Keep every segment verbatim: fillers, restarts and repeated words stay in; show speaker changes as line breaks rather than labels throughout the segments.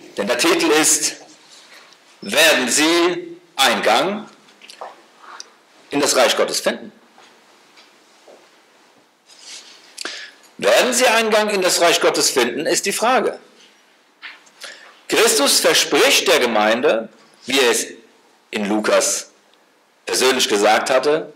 Denn der Titel ist: Werden Sie Eingang in das Reich Gottes finden? Werden Sie Eingang in das Reich Gottes finden, ist die Frage. Christus verspricht der Gemeinde, wie er es in Lukas persönlich gesagt hatte,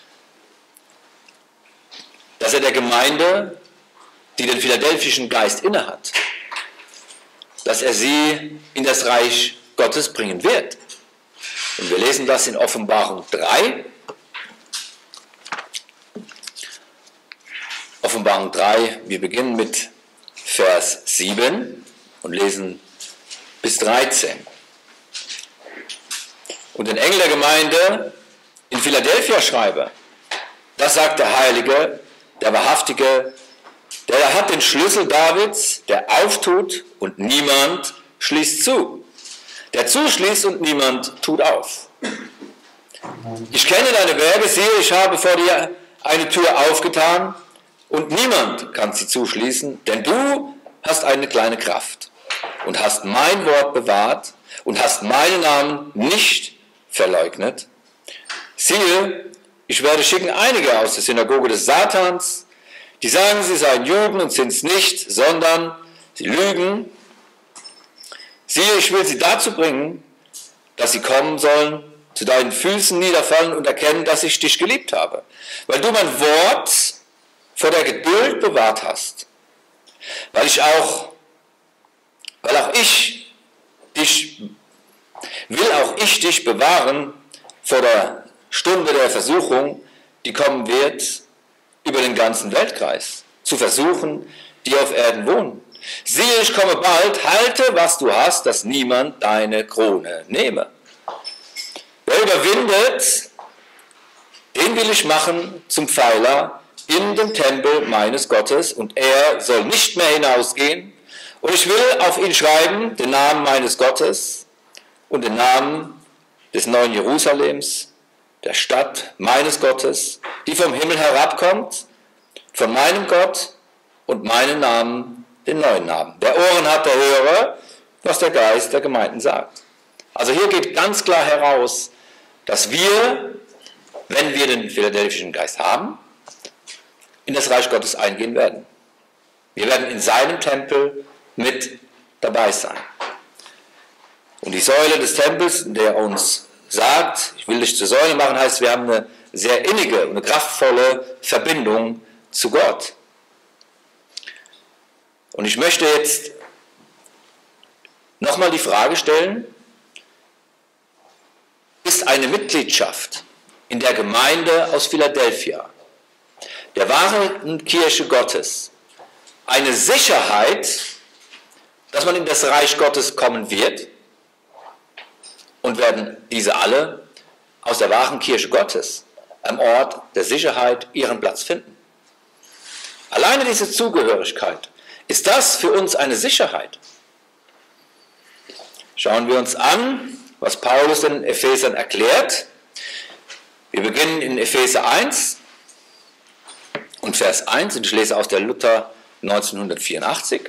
dass er der Gemeinde, die den philadelphischen Geist innehat, dass er sie in das Reich Gottes bringen wird. Und wir lesen das in Offenbarung drei. Offenbarung drei, wir beginnen mit Vers sieben und lesen bis dreizehn. Und den Engel der Gemeinde in Philadelphia schreibe: Das sagt der Heilige, der Wahrhaftige, der hat den Schlüssel Davids, der auftut und niemand schließt zu, der zuschließt und niemand tut auf. Ich kenne deine Werke, siehe, ich habe vor dir eine Tür aufgetan und niemand kann sie zuschließen, denn du hast eine kleine Kraft und hast mein Wort bewahrt und hast meinen Namen nicht verleugnet. Siehe, ich werde schicken einige aus der Synagoge des Satans, die sagen, sie seien Juden und sind es nicht, sondern sie lügen. Siehe, ich will sie dazu bringen, dass sie kommen sollen, zu deinen Füßen niederfallen und erkennen, dass ich dich geliebt habe, weil du mein Wort vor der Geduld bewahrt hast, weil ich auch, weil auch ich dich, will auch ich dich bewahren vor der Stunde der Versuchung, die kommen wird, über den ganzen Weltkreis, zu versuchen, die auf Erden wohnen. Siehe, ich komme bald, halte, was du hast, dass niemand deine Krone nehme. Wer überwindet, den will ich machen zum Pfeiler in den Tempel meines Gottes, und er soll nicht mehr hinausgehen, und ich will auf ihn schreiben den Namen meines Gottes und den Namen des neuen Jerusalems, der Stadt meines Gottes, die vom Himmel herabkommt, von meinem Gott, und meinen Namen, den neuen Namen. Wer Ohren hat, der höre, was der Geist der Gemeinden sagt. Also hier geht ganz klar heraus, dass wir, wenn wir den philadelphischen Geist haben, in das Reich Gottes eingehen werden. Wir werden in seinem Tempel mit dabei sein. Und die Säule des Tempels, der uns sagt, ich will dich zur Säule machen, heißt, wir haben eine sehr innige und eine kraftvolle Verbindung zu Gott. Und ich möchte jetzt nochmal die Frage stellen: Ist eine Mitgliedschaft in der Gemeinde aus Philadelphia, der wahren Kirche Gottes, eine Sicherheit, dass man in das Reich Gottes kommen wird? Und werden diese alle aus der wahren Kirche Gottes am Ort der Sicherheit ihren Platz finden? Alleine diese Zugehörigkeit, ist das für uns eine Sicherheit? Schauen wir uns an, was Paulus den Ephesern erklärt. Wir beginnen in Epheser eins und Vers eins, und ich lese aus der Luther neunzehnhundertvierundachtzig.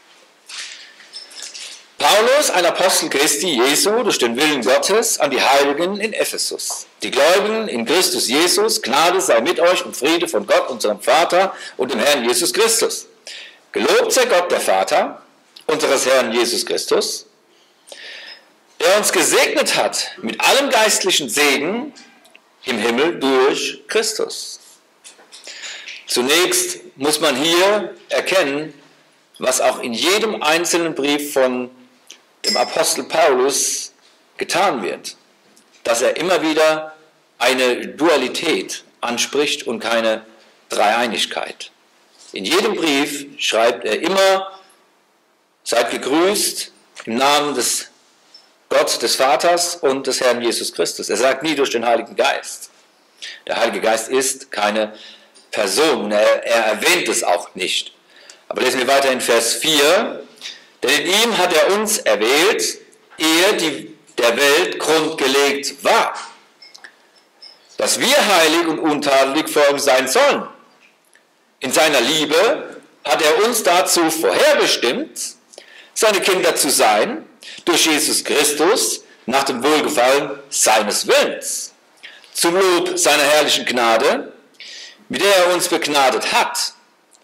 Paulus, ein Apostel Christi Jesu, durch den Willen Gottes, an die Heiligen in Ephesus. Die Gläubigen in Christus Jesus, Gnade sei mit euch und Friede von Gott, unserem Vater und dem Herrn Jesus Christus. Gelobt sei Gott, der Vater unseres Herrn Jesus Christus, der uns gesegnet hat mit allem geistlichen Segen im Himmel durch Christus. Zunächst muss man hier erkennen, was auch in jedem einzelnen Brief von dem Apostel Paulus getan wird, dass er immer wieder eine Dualität anspricht und keine Dreieinigkeit. In jedem Brief schreibt er immer: Seid gegrüßt im Namen des Gott, des Vaters und des Herrn Jesus Christus. Er sagt nie durch den Heiligen Geist. Der Heilige Geist ist keine Person, er, er erwähnt es auch nicht. Aber lesen wir weiter in Vers vier. Denn in ihm hat er uns erwählt, ehe die der Welt Grund gelegt war, dass wir heilig und untadelig vor ihm sein sollen. In seiner Liebe hat er uns dazu vorherbestimmt, seine Kinder zu sein, durch Jesus Christus nach dem Wohlgefallen seines Willens, zum Lob seiner herrlichen Gnade, mit der er uns begnadet hat,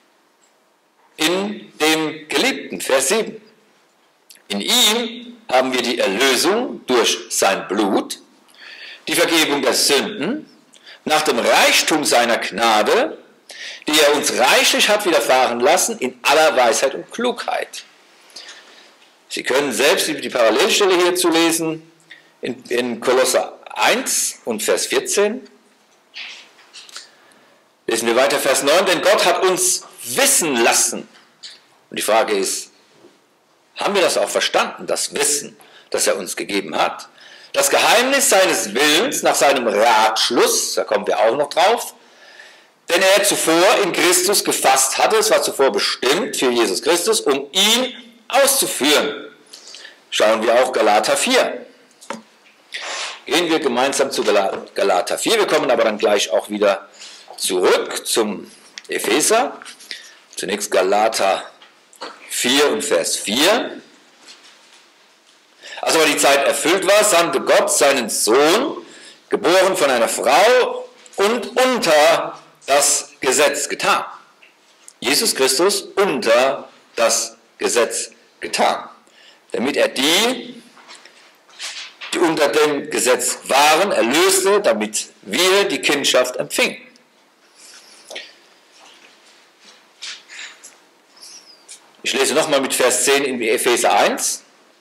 in dem Geliebten, Vers sieben. In ihm haben wir die Erlösung durch sein Blut, die Vergebung der Sünden, nach dem Reichtum seiner Gnade, die er uns reichlich hat widerfahren lassen, in aller Weisheit und Klugheit. Sie können selbst die Parallelstelle hierzu lesen, in, in Kolosser eins und Vers vierzehn. Lesen wir weiter, Vers neun, denn Gott hat uns wissen lassen. Und die Frage ist, haben wir das auch verstanden, das Wissen, das er uns gegeben hat? Das Geheimnis seines Willens nach seinem Ratschluss, da kommen wir auch noch drauf, denn er zuvor in Christus gefasst hatte, es war zuvor bestimmt für Jesus Christus, um ihn auszuführen. Schauen wir auch Galater vier. Gehen wir gemeinsam zu Galater vier, wir kommen aber dann gleich auch wieder zurück zum Epheser. Zunächst Galater vier und Vers vier. Als aber die Zeit erfüllt war, sandte Gott seinen Sohn, geboren von einer Frau und unter das Gesetz getan. Jesus Christus unter das Gesetz getan, damit er die, die unter dem Gesetz waren, erlöste, damit wir die Kindschaft empfingen. Ich lese nochmal mit Vers zehn in Epheser eins.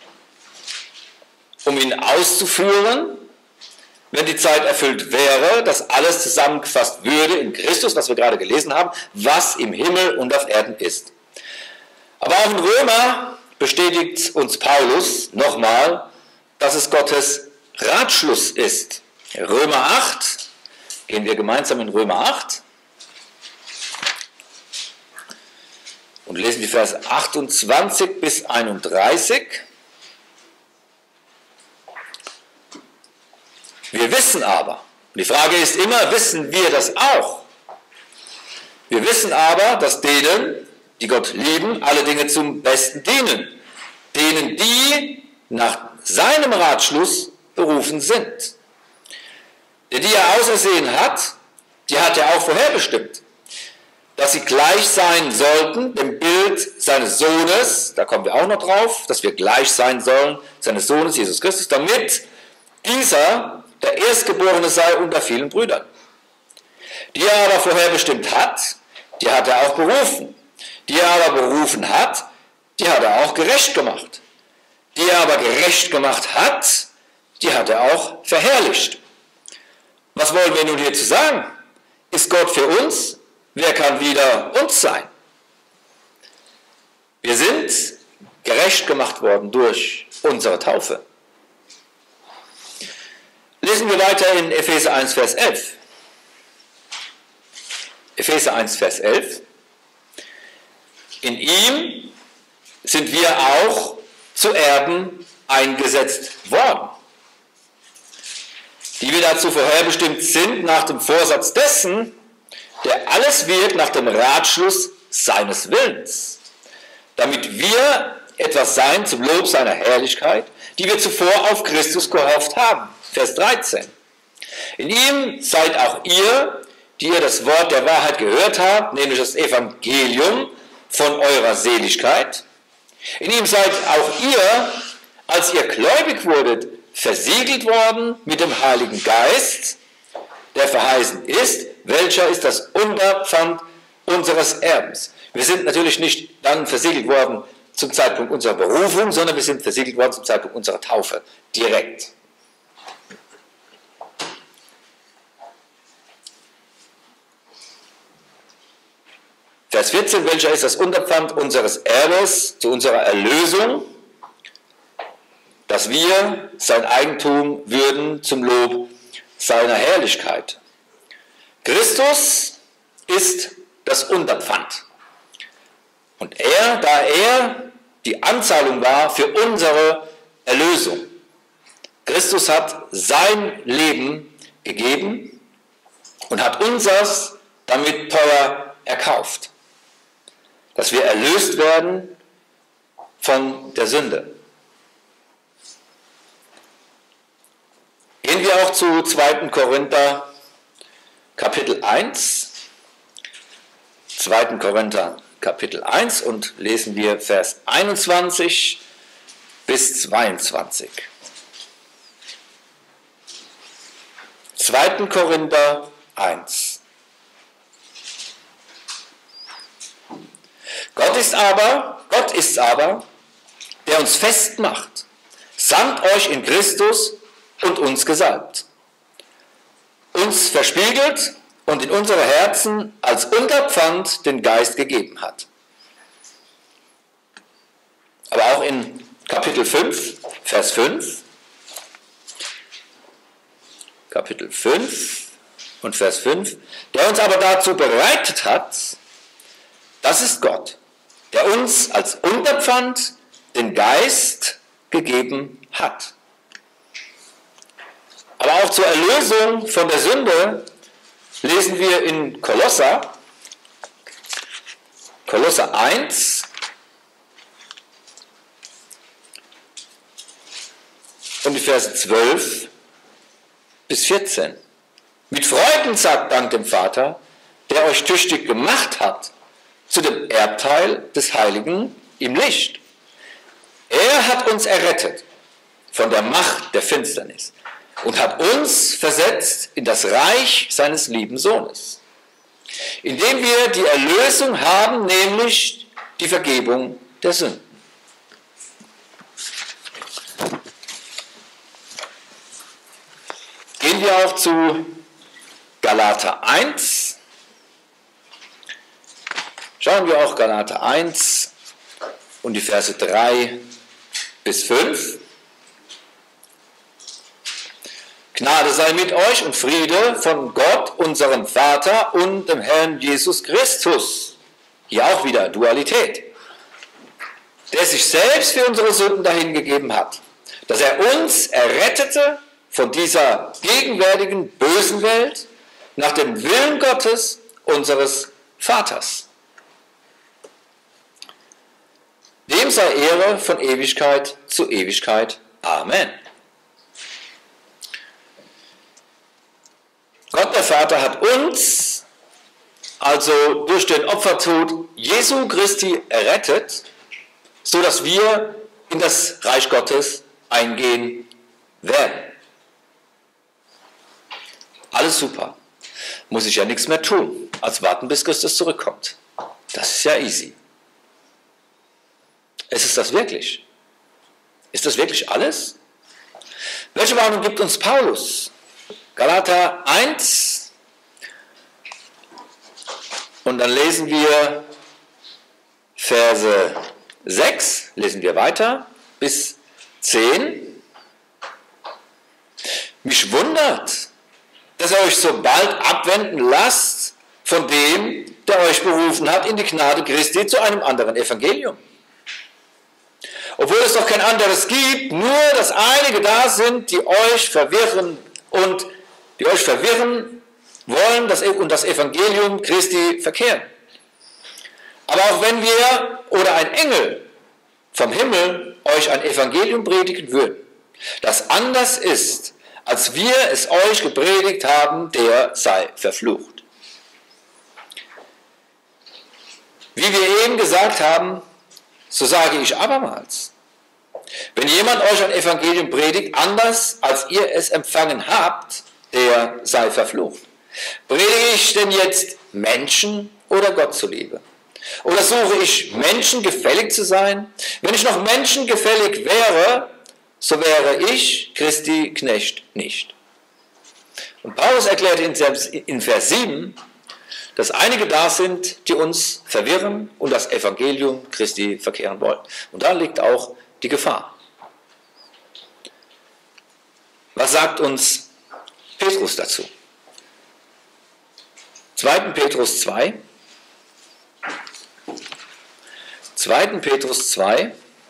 Um ihn auszuführen, wenn die Zeit erfüllt wäre, dass alles zusammengefasst würde in Christus, was wir gerade gelesen haben, was im Himmel und auf Erden ist. Aber auch in Römer bestätigt uns Paulus nochmal, dass es Gottes Ratschluss ist. Römer acht, gehen wir gemeinsam in Römer acht und lesen die Verse achtundzwanzig bis einunddreißig. Wir wissen aber, und die Frage ist immer, wissen wir das auch? Wir wissen aber, dass denen, die Gott lieben, alle Dinge zum Besten dienen, denen, die nach seinem Ratschluss berufen sind. Denn die er ausersehen hat, die hat er auch vorherbestimmt, dass sie gleich sein sollten dem Bild seines Sohnes, da kommen wir auch noch drauf, dass wir gleich sein sollen, seines Sohnes, Jesus Christus, damit dieser der Erstgeborene sei unter vielen Brüdern. Die er aber vorherbestimmt hat, die hat er auch berufen. Die er aber berufen hat, die hat er auch gerecht gemacht. Die er aber gerecht gemacht hat, die hat er auch verherrlicht. Was wollen wir nun hierzu sagen? Ist Gott für uns? Wer kann wieder uns sein? Wir sind gerecht gemacht worden durch unsere Taufe. Lesen wir weiter in Epheser eins, Vers elf. Epheser eins, Vers elf. In ihm sind wir auch zu Erben eingesetzt worden, die wir dazu vorherbestimmt sind, nach dem Vorsatz dessen, der alles wirkt nach dem Ratschluss seines Willens, damit wir etwas sein zum Lob seiner Herrlichkeit, die wir zuvor auf Christus gehofft haben. Vers dreizehn. In ihm seid auch ihr, die ihr das Wort der Wahrheit gehört habt, nämlich das Evangelium von eurer Seligkeit. In ihm seid auch ihr, als ihr gläubig wurdet, versiegelt worden mit dem Heiligen Geist, der verheißen ist, welcher ist das Unterpfand unseres Erbens. Wir sind natürlich nicht dann versiegelt worden zum Zeitpunkt unserer Berufung, sondern wir sind versiegelt worden zum Zeitpunkt unserer Taufe, direkt. Vers vierzehn, welcher ist das Unterpfand unseres Erbes zu unserer Erlösung, dass wir sein Eigentum würden zum Lob seiner Herrlichkeit. Christus ist das Unterpfand. Und er, da er die Anzahlung war für unsere Erlösung. Christus hat sein Leben gegeben und hat unseres damit teuer erkauft. Dass wir erlöst werden von der Sünde. Gehen wir auch zu zweiten Korinther Kapitel eins. zweiten Korinther Kapitel eins und lesen wir Vers einundzwanzig bis zweiundzwanzig. zweiten Korinther eins. Gott ist aber, Gott ist aber, der uns festmacht, samt euch in Christus und uns gesalbt, uns verspiegelt und in unsere Herzen als Unterpfand den Geist gegeben hat. Aber auch in Kapitel fünf, Vers fünf, Kapitel fünf und Vers fünf, der uns aber dazu bereitet hat, das ist Gott, der uns als Unterpfand den Geist gegeben hat. Aber auch zur Erlösung von der Sünde lesen wir in Kolosser, Kolosser eins, und die Verse zwölf bis vierzehn. Mit Freuden sagt Dank dem Vater, der euch tüchtig gemacht hat zu dem Erbteil des Heiligen im Licht. Er hat uns errettet von der Macht der Finsternis und hat uns versetzt in das Reich seines lieben Sohnes, indem wir die Erlösung haben, nämlich die Vergebung der Sünden. Gehen wir auch zu Galater eins. Schauen wir auch Galater eins und die Verse drei bis fünf. Gnade sei mit euch und Friede von Gott, unserem Vater und dem Herrn Jesus Christus. Hier auch wieder Dualität. Der sich selbst für unsere Sünden dahingegeben hat, dass er uns errettete von dieser gegenwärtigen bösen Welt nach dem Willen Gottes, unseres Vaters. Dem sei Ehre von Ewigkeit zu Ewigkeit. Amen. Gott der Vater hat uns also durch den Opfertod Jesu Christi errettet, sodass wir in das Reich Gottes eingehen werden. Alles super. Muss ich ja nichts mehr tun, als warten, bis Christus zurückkommt. Das ist ja easy. Ist es das wirklich? Ist das wirklich alles? Welche Warnung gibt uns Paulus? Galater eins. Und dann lesen wir Verse sechs, lesen wir weiter, bis zehn. Mich wundert, dass ihr euch so bald abwenden lasst von dem, der euch berufen hat in die Gnade Christi zu einem anderen Evangelium. Obwohl es doch kein anderes gibt, nur dass einige da sind, die euch verwirren und die euch verwirren wollen das, und das Evangelium Christi verkehren. Aber auch wenn wir oder ein Engel vom Himmel euch ein Evangelium predigen würden, das anders ist, als wir es euch gepredigt haben, der sei verflucht. Wie wir eben gesagt haben, so sage ich abermals, wenn jemand euch ein Evangelium predigt, anders als ihr es empfangen habt, der sei verflucht. Predige ich denn jetzt Menschen oder Gott zuliebe? Oder suche ich Menschen gefällig zu sein? Wenn ich noch Menschen gefällig wäre, so wäre ich Christi Knecht nicht. Und Paulus erklärt in Vers sieben, dass einige da sind, die uns verwirren und das Evangelium Christi verkehren wollen. Und da liegt auch die Gefahr. Was sagt uns Petrus dazu? zweiten Petrus zwei. zweiten Petrus zwei.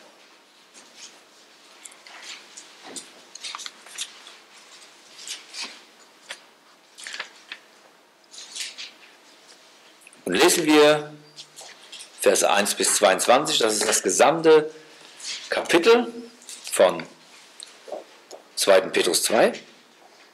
Und lesen wir Verse eins bis zweiundzwanzig, das ist das gesamte Kapitel von zweiten Petrus zwei.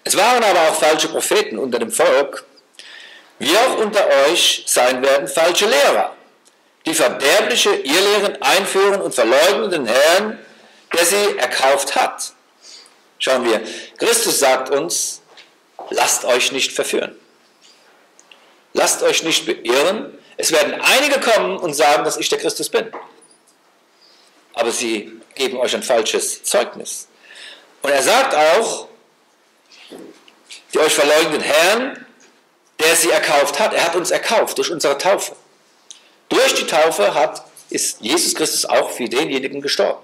Es waren aber auch falsche Propheten unter dem Volk, wie auch unter euch sein werden falsche Lehrer, die verderbliche Irrlehren einführen und verleugnen den Herrn, der sie erkauft hat. Schauen wir, Christus sagt uns, lasst euch nicht verführen. Lasst euch nicht beirren. Es werden einige kommen und sagen, dass ich der Christus bin. Aber sie geben euch ein falsches Zeugnis. Und er sagt auch, die euch verleugnen Herrn, der sie erkauft hat. Er hat uns erkauft durch unsere Taufe. Durch die Taufe hat, ist Jesus Christus auch für denjenigen gestorben.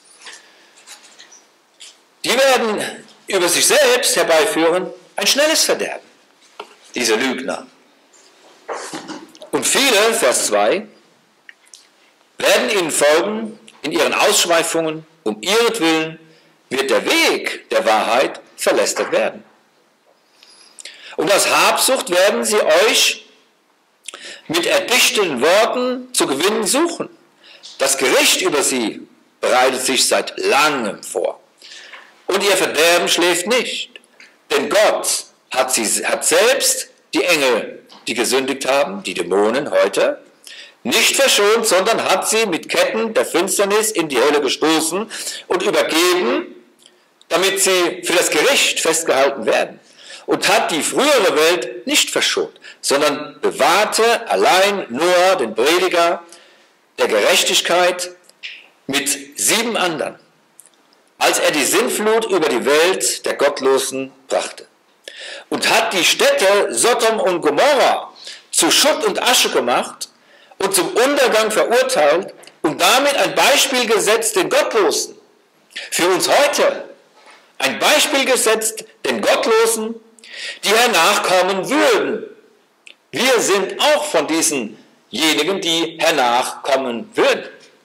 Die werden über sich selbst herbeiführen ein schnelles Verderben, diese Lügner. Und viele, Vers zwei, werden ihnen folgen in ihren Ausschweifungen, um ihretwillen wird der Weg der Wahrheit verlästert werden. Und aus Habsucht werden sie euch mit erdichteten Worten zu gewinnen suchen. Das Gericht über sie bereitet sich seit langem vor. Und ihr Verderben schläft nicht, denn Gott hat, sie, hat selbst die Engel, die gesündigt haben, die Dämonen heute, nicht verschont, sondern hat sie mit Ketten der Finsternis in die Hölle gestoßen und übergeben, damit sie für das Gericht festgehalten werden. Und hat die frühere Welt nicht verschont, sondern bewahrte allein nur den Prediger der Gerechtigkeit mit sieben anderen, als er die Sintflut über die Welt der Gottlosen brachte. Und hat die Städte Sodom und Gomorra zu Schutt und Asche gemacht und zum Untergang verurteilt und damit ein Beispiel gesetzt den Gottlosen. Für uns heute ein Beispiel gesetzt den Gottlosen, die hernachkommen würden. Wir sind auch von diesenjenigen, die hernachkommen würden.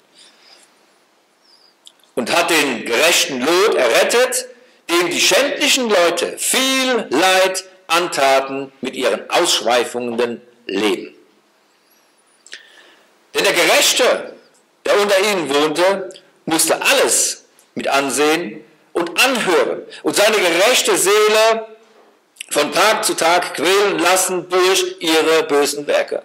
Und hat den gerechten Lot errettet, dem die schändlichen Leute viel Leid antaten mit ihren ausschweifenden Leben. Denn der Gerechte, der unter ihnen wohnte, musste alles mit ansehen und anhören und seine gerechte Seele von Tag zu Tag quälen lassen durch ihre bösen Werke.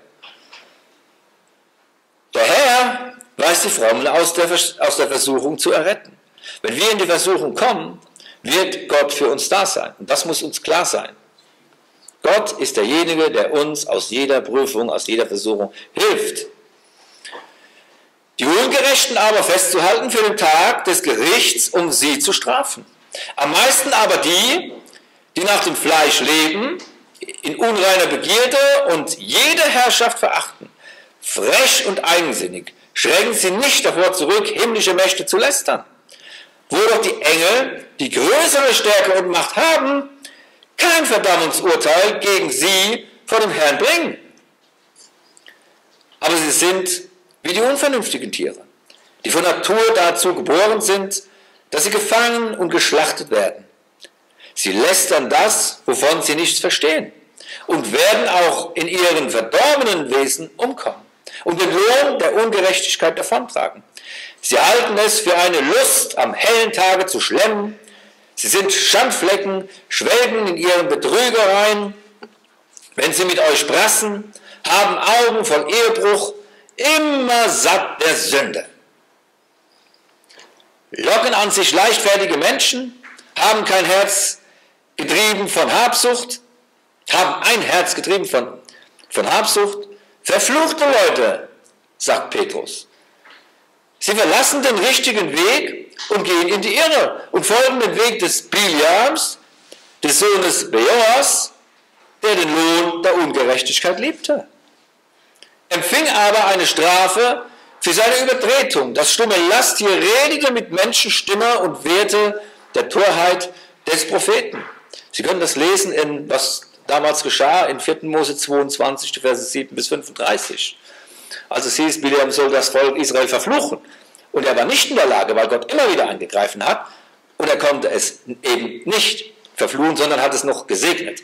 Der Herr weiß die Frommen aus der, aus der Versuchung zu erretten. Wenn wir in die Versuchung kommen, wird Gott für uns da sein. Und das muss uns klar sein. Gott ist derjenige, der uns aus jeder Prüfung, aus jeder Versuchung hilft. Die Ungerechten aber festzuhalten für den Tag des Gerichts, um sie zu strafen. Am meisten aber die, die nach dem Fleisch leben, in unreiner Begierde und jede Herrschaft verachten, frech und eigensinnig, schrecken sie nicht davor zurück, himmlische Mächte zu lästern. Wo doch die Engel, die größere Stärke und Macht haben, kein Verdammungsurteil gegen sie vor dem Herrn bringen. Aber sie sind wie die unvernünftigen Tiere, die von Natur dazu geboren sind, dass sie gefangen und geschlachtet werden. Sie lästern das, wovon sie nichts verstehen, und werden auch in ihren verdorbenen Wesen umkommen und den Lohn der Ungerechtigkeit davontragen. Sie halten es für eine Lust, am hellen Tage zu schlemmen. Sie sind Schandflecken, schwelgen in ihren Betrügereien. Wenn sie mit euch prassen, haben Augen voll Ehebruch, immer satt der Sünde. Locken an sich leichtfertige Menschen, haben kein Herz getrieben von Habsucht, haben ein Herz getrieben von, von Habsucht. Verfluchte Leute, sagt Petrus. Sie verlassen den richtigen Weg und gehen in die Irre und folgen den Weg des Biliams, des Sohnes Beors, der den Lohn der Ungerechtigkeit liebte. Empfing aber eine Strafe für seine Übertretung. Das stumme Lasttier redete mit Menschenstimme und wehrte der Torheit des Propheten. Sie können das lesen, in, was damals geschah, in vierten Mose zweiundzwanzig, die Verse sieben bis fünfunddreißig. Also es hieß, Biliam soll das Volk Israel verfluchen. Und er war nicht in der Lage, weil Gott immer wieder eingegriffen hat. Und er konnte es eben nicht verfluchen, sondern hat es noch gesegnet.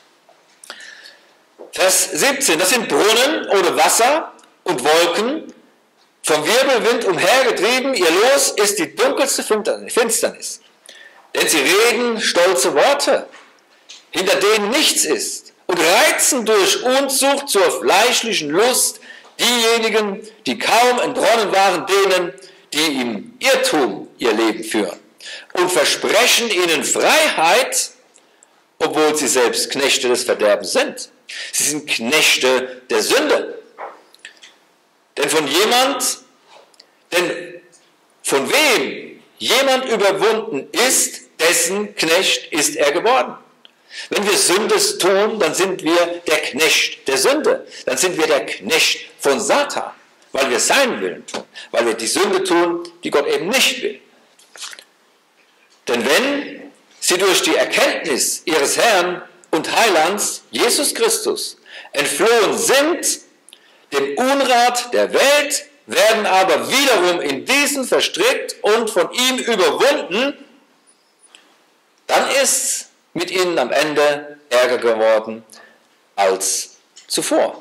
Vers siebzehn, das sind Brunnen ohne Wasser und Wolken, vom Wirbelwind umhergetrieben, ihr Los ist die dunkelste Finsternis. Denn sie reden stolze Worte. hinter denen nichts ist, und reizen durch Unzucht zur fleischlichen Lust diejenigen, die kaum entronnen waren denen, die im Irrtum ihr Leben führen, und versprechen ihnen Freiheit, obwohl sie selbst Knechte des Verderbens sind. Sie sind Knechte der Sünde. Denn von jemand, denn von wem jemand überwunden ist, dessen Knecht ist er geworden. Wenn wir Sündes tun, dann sind wir der Knecht der Sünde. Dann sind wir der Knecht von Satan, weil wir seinen Willen tun, weil wir die Sünde tun, die Gott eben nicht will. Denn wenn sie durch die Erkenntnis ihres Herrn und Heilands, Jesus Christus, entflohen sind, dem Unrat der Welt, werden aber wiederum in diesen verstrickt und von ihm überwunden, dann ist mit ihnen am Ende ärger geworden als zuvor.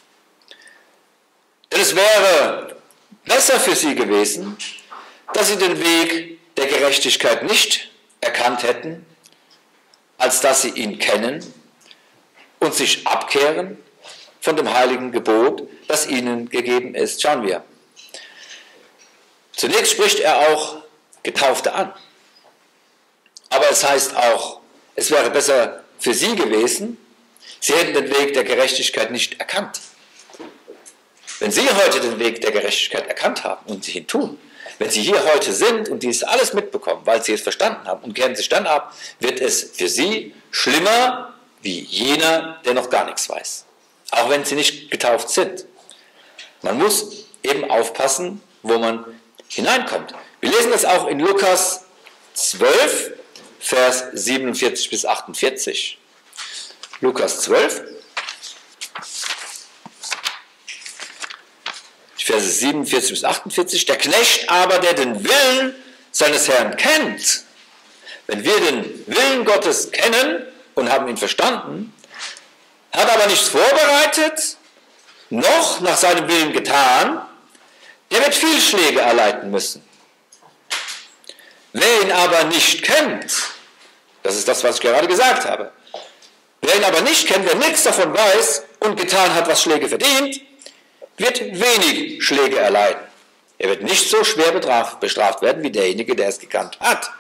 Denn es wäre besser für sie gewesen, dass sie den Weg der Gerechtigkeit nicht erkannt hätten, als dass sie ihn kennen und sich abkehren von dem heiligen Gebot, das ihnen gegeben ist. Schauen wir. Zunächst spricht er auch Getaufte an. Aber es heißt auch, es wäre besser für sie gewesen, sie hätten den Weg der Gerechtigkeit nicht erkannt. Wenn sie heute den Weg der Gerechtigkeit erkannt haben und sie ihn tun, wenn sie hier heute sind und dies alles mitbekommen, weil sie es verstanden haben und kehren sich dann ab, wird es für sie schlimmer wie jener, der noch gar nichts weiß. Auch wenn sie nicht getauft sind. Man muss eben aufpassen, wo man hineinkommt. Wir lesen das auch in Lukas zwölf, Vers siebenundvierzig bis achtundvierzig. Lukas zwölf, Verse siebenundvierzig bis achtundvierzig. Der Knecht aber, der den Willen seines Herrn kennt, wenn wir den Willen Gottes kennen und haben ihn verstanden, hat aber nichts vorbereitet, noch nach seinem Willen getan, der wird Fehlschläge erleiden müssen. Wer ihn aber nicht kennt, das ist das, was ich gerade gesagt habe, wer ihn aber nicht kennt, wer nichts davon weiß und getan hat, was Schläge verdient, wird wenig Schläge erleiden. Er wird nicht so schwer bestraft werden wie derjenige, der es gekannt hat.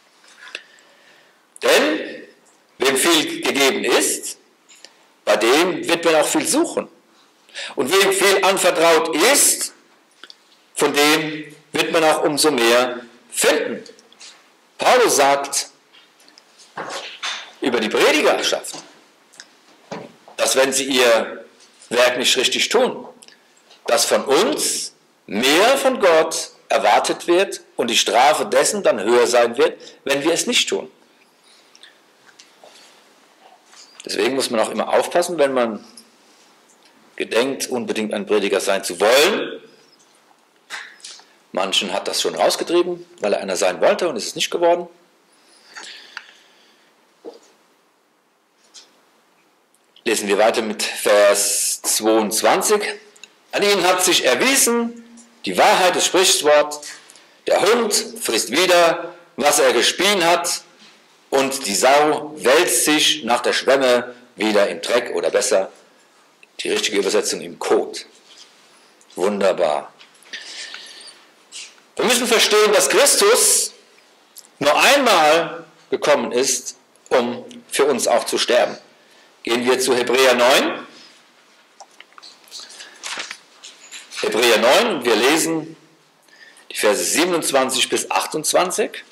Denn wem viel gegeben ist, bei dem wird man auch viel suchen. Und wem viel anvertraut ist, von dem wird man auch umso mehr finden. Paulus sagt über die Predigerschaft, dass wenn sie ihr Werk nicht richtig tun, dass von uns mehr von Gott erwartet wird und die Strafe dessen dann höher sein wird, wenn wir es nicht tun. Deswegen muss man auch immer aufpassen, wenn man gedenkt, unbedingt ein Prediger sein zu wollen. Manchen hat das schon rausgetrieben, weil er einer sein wollte und ist es nicht geworden. Lesen wir weiter mit Vers zweiundzwanzig. An ihnen hat sich erwiesen die Wahrheit des Sprichworts, der Hund frisst wieder, was er gespien hat, und die Sau wälzt sich nach der Schwemme wieder im Dreck, oder besser, die richtige Übersetzung im Kot. Wunderbar. Wir müssen verstehen, dass Christus nur einmal gekommen ist, um für uns auch zu sterben. Gehen wir zu Hebräer neun. Hebräer neun, und wir lesen die Verse siebenundzwanzig bis achtundzwanzig.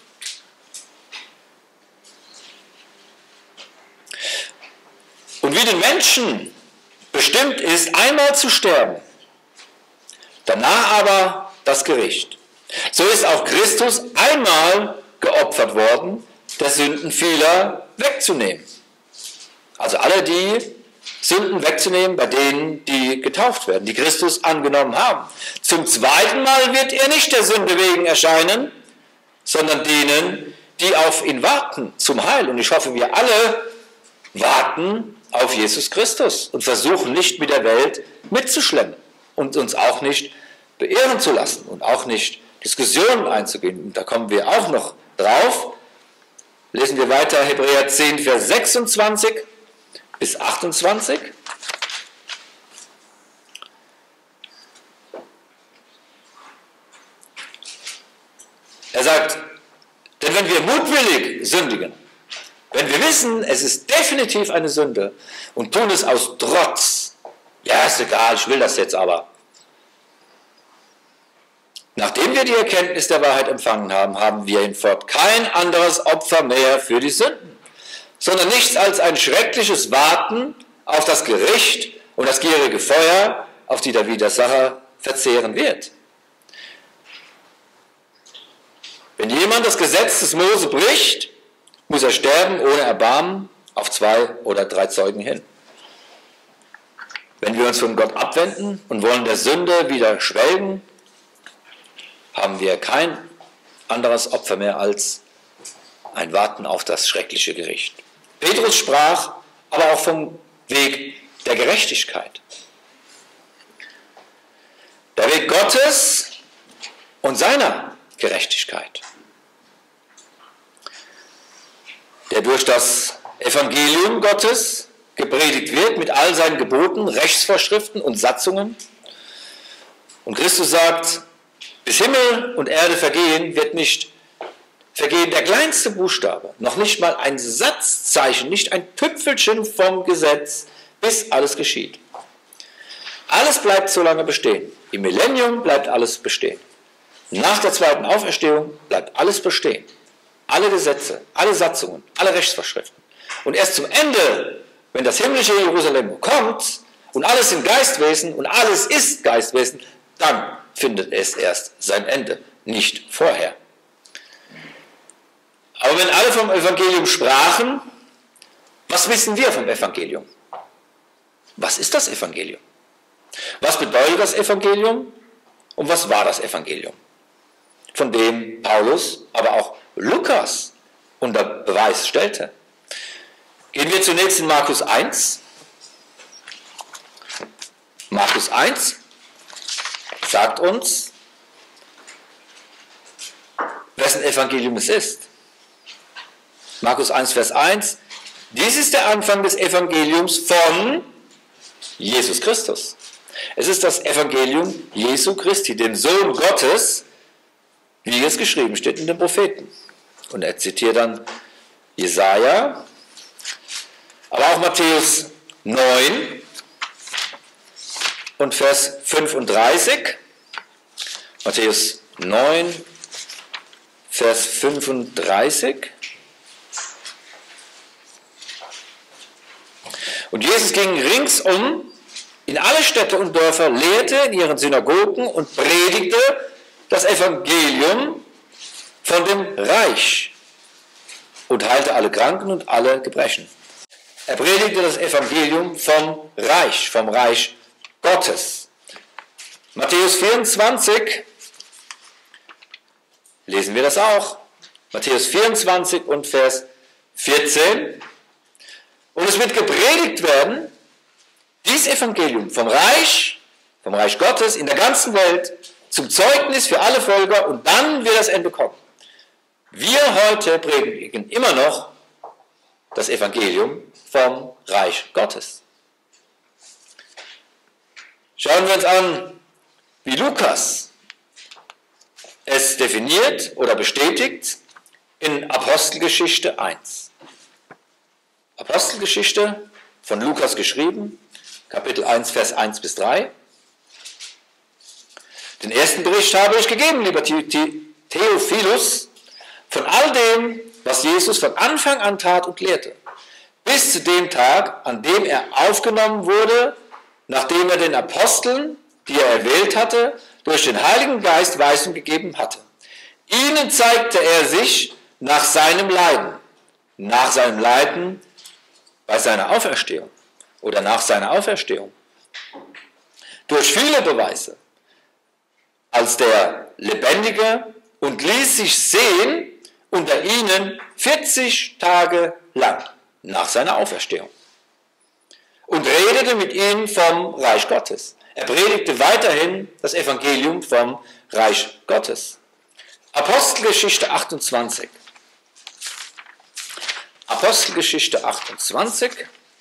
Und wie den Menschen bestimmt ist, einmal zu sterben, danach aber das Gericht. So ist auch Christus einmal geopfert worden, der Sünden vieler wegzunehmen. Also alle die Sünden wegzunehmen bei denen, die getauft werden, die Christus angenommen haben. Zum zweiten Mal wird er nicht der Sünde wegen erscheinen, sondern denen, die auf ihn warten, zum Heil. Und ich hoffe, wir alle warten auf Jesus Christus und versuchen nicht mit der Welt mitzuschlemmen und uns auch nicht beirren zu lassen und auch nicht Diskussionen einzugehen. Und da kommen wir auch noch drauf. Lesen wir weiter Hebräer zehn, Vers sechsundzwanzig bis achtundzwanzig. Er sagt, denn wenn wir mutwillig sündigen, wenn wir wissen, es ist definitiv eine Sünde und tun es aus Trotz, ja, ist egal, ich will das jetzt aber. Nachdem wir die Erkenntnis der Wahrheit empfangen haben, haben wir hinfort kein anderes Opfer mehr für die Sünden, sondern nichts als ein schreckliches Warten auf das Gericht und das gierige Feuer, auf die der Widersacher verzehren wird. Wenn jemand das Gesetz des Mose bricht, muss er sterben ohne Erbarmen auf zwei oder drei Zeugen hin. Wenn wir uns von Gott abwenden und wollen der Sünde wieder schwelgen, haben wir kein anderes Opfer mehr als ein Warten auf das schreckliche Gericht. Petrus sprach aber auch vom Weg der Gerechtigkeit. Der Weg Gottes und seiner Gerechtigkeit, der durch das Evangelium Gottes gepredigt wird mit all seinen Geboten, Rechtsvorschriften und Satzungen. Und Christus sagt, bis Himmel und Erde vergehen, wird nicht vergehen der kleinste Buchstabe, noch nicht mal ein Satzzeichen, nicht ein Tüpfelchen vom Gesetz, bis alles geschieht. Alles bleibt so lange bestehen. Im Millennium bleibt alles bestehen. Nach der zweiten Auferstehung bleibt alles bestehen. Alle Gesetze, alle Satzungen, alle Rechtsvorschriften. Und erst zum Ende, wenn das himmlische Jerusalem kommt und alles sind Geistwesen und alles ist Geistwesen, dann findet es erst sein Ende, nicht vorher. Aber wenn alle vom Evangelium sprachen, was wissen wir vom Evangelium? Was ist das Evangelium? Was bedeutet das Evangelium? Und was war das Evangelium? Von dem Paulus, aber auch Lukas unter Beweis stellte. Gehen wir zunächst in Markus eins. Markus eins sagt uns, wessen Evangelium es ist. Markus eins, Vers eins. Dies ist der Anfang des Evangeliums von Jesus Christus. Es ist das Evangelium Jesu Christi, dem Sohn Gottes, wie es geschrieben steht in den Propheten. Und er zitiert dann Jesaja, aber auch Matthäus neun und Vers fünfunddreißig. Matthäus neun, Vers fünfunddreißig. Und Jesus ging ringsum in alle Städte und Dörfer, lehrte in ihren Synagogen und predigte das Evangelium von dem Reich und heilte alle Kranken und alle Gebrechen. Er predigte das Evangelium vom Reich, vom Reich Gottes. Matthäus vierundzwanzig, lesen wir das auch. Matthäus vierundzwanzig und Vers vierzehn. Und es wird gepredigt werden, dies Evangelium vom Reich, vom Reich Gottes in der ganzen Welt, zum Zeugnis für alle Völker, und dann wird das Ende kommen. Wir heute predigen immer noch das Evangelium vom Reich Gottes. Schauen wir uns an, wie Lukas es definiert oder bestätigt in Apostelgeschichte eins. Apostelgeschichte von Lukas geschrieben, Kapitel eins, Vers eins bis drei. Den ersten Bericht habe ich gegeben, lieber Theophilus, von all dem, was Jesus von Anfang an tat und lehrte, bis zu dem Tag, an dem er aufgenommen wurde, nachdem er den Aposteln, die er erwählt hatte, durch den Heiligen Geist Weisung gegeben hatte. Ihnen zeigte er sich nach seinem Leiden, nach seinem Leiden bei seiner Auferstehung oder nach seiner Auferstehung, durch viele Beweise, als der Lebendige, und ließ sich sehen unter ihnen vierzig Tage lang nach seiner Auferstehung und redete mit ihnen vom Reich Gottes. Er predigte weiterhin das Evangelium vom Reich Gottes. Apostelgeschichte achtundzwanzig. Apostelgeschichte achtundzwanzig.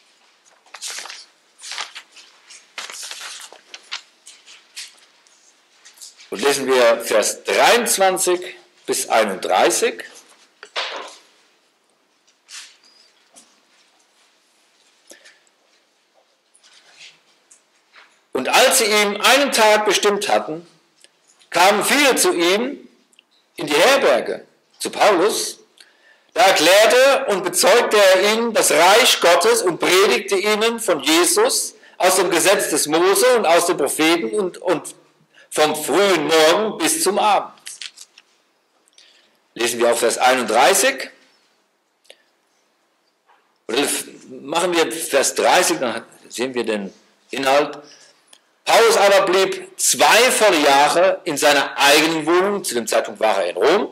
Und lesen wir Vers dreiundzwanzig bis einunddreißig. Und als sie ihm einen Tag bestimmt hatten, kamen viele zu ihm in die Herberge, zu Paulus. Da erklärte und bezeugte er ihnen das Reich Gottes und predigte ihnen von Jesus aus dem Gesetz des Mose und aus den Propheten und, und vom frühen Morgen bis zum Abend. Lesen wir auf Vers einunddreißig. Oder machen wir Vers dreißig, dann sehen wir den Inhalt. Paulus aber blieb zwei volle Jahre in seiner eigenen Wohnung, zu dem Zeitpunkt war er in Rom,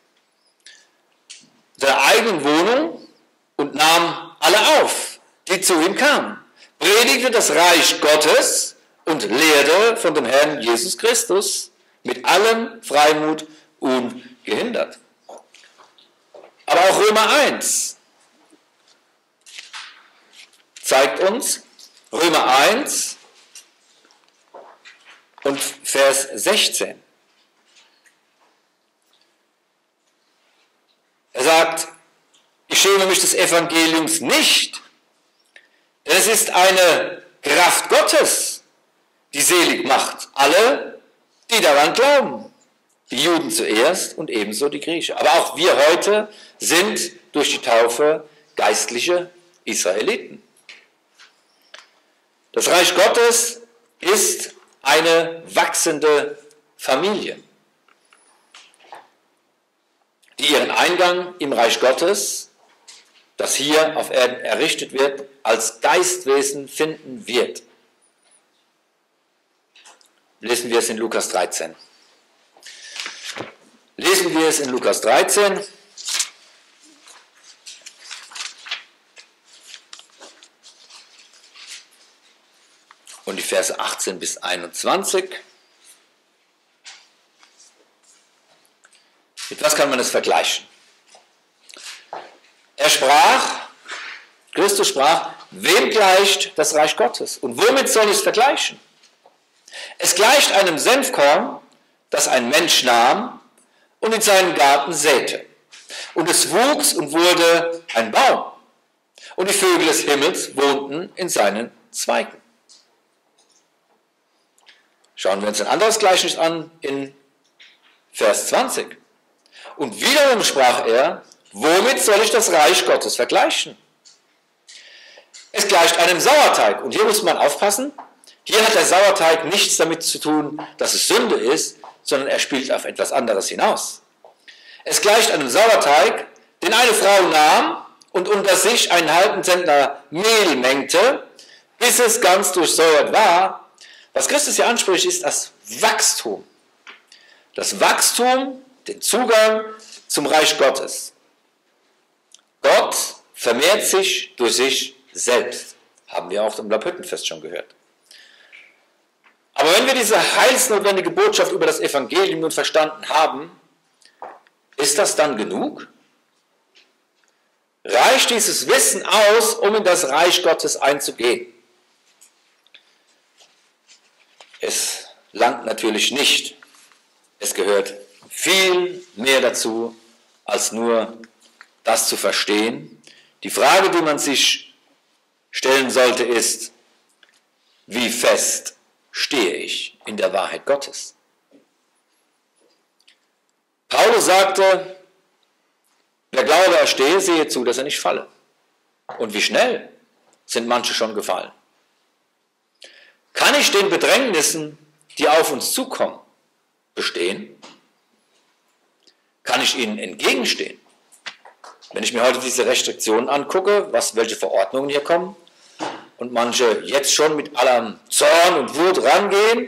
seiner eigenen Wohnung und nahm alle auf, die zu ihm kamen, predigte das Reich Gottes und lehrte von dem Herrn Jesus Christus mit allem Freimut ungehindert. Aber auch Römer eins zeigt uns, Römer eins und Vers sechzehn. Er sagt, ich schäme mich des Evangeliums nicht, denn es ist eine Kraft Gottes, die selig macht alle, die daran glauben. Die Juden zuerst und ebenso die Griechen. Aber auch wir heute sind durch die Taufe geistliche Israeliten. Das Reich Gottes ist eine wachsende Familie, die ihren Eingang im Reich Gottes, das hier auf Erden errichtet wird, als Geistwesen finden wird. Lesen wir es in Lukas dreizehn. Lesen wir es in Lukas dreizehn. Und die Verse achtzehn bis einundzwanzig. Mit was kann man es vergleichen? Er sprach, Christus sprach, wem gleicht das Reich Gottes? Und womit soll ich es vergleichen? Es gleicht einem Senfkorn, das ein Mensch nahm und in seinen Garten säte. Und es wuchs und wurde ein Baum. Und die Vögel des Himmels wohnten in seinen Zweigen. Schauen wir uns ein anderes Gleichnis an in Vers zwanzig. Und wiederum sprach er, womit soll ich das Reich Gottes vergleichen? Es gleicht einem Sauerteig. Und hier muss man aufpassen. Hier hat der Sauerteig nichts damit zu tun, dass es Sünde ist, sondern er spielt auf etwas anderes hinaus. Es gleicht einem Sauerteig, den eine Frau nahm und unter sich einen halben Zentner Mehl mengte, bis es ganz durchsäuert war. Was Christus hier anspricht, ist das Wachstum. Das Wachstum, den Zugang zum Reich Gottes. Gott vermehrt sich durch sich selbst. Haben wir auch im Laubhüttenfest schon gehört. Aber wenn wir diese heilsnotwendige Botschaft über das Evangelium nun verstanden haben, ist das dann genug? Reicht dieses Wissen aus, um in das Reich Gottes einzugehen? Es langt natürlich nicht. Es gehört viel mehr dazu, als nur das zu verstehen. Die Frage, die man sich stellen sollte, ist, wie fest stehe ich in der Wahrheit Gottes? Paulus sagte, wer glaube, er stehe, sehe zu, dass er nicht falle. Und wie schnell sind manche schon gefallen? Kann ich den Bedrängnissen, die auf uns zukommen, bestehen? Kann ich ihnen entgegenstehen? Wenn ich mir heute diese Restriktionen angucke, was, welche Verordnungen hier kommen, und manche jetzt schon mit allem Zorn und Wut rangehen,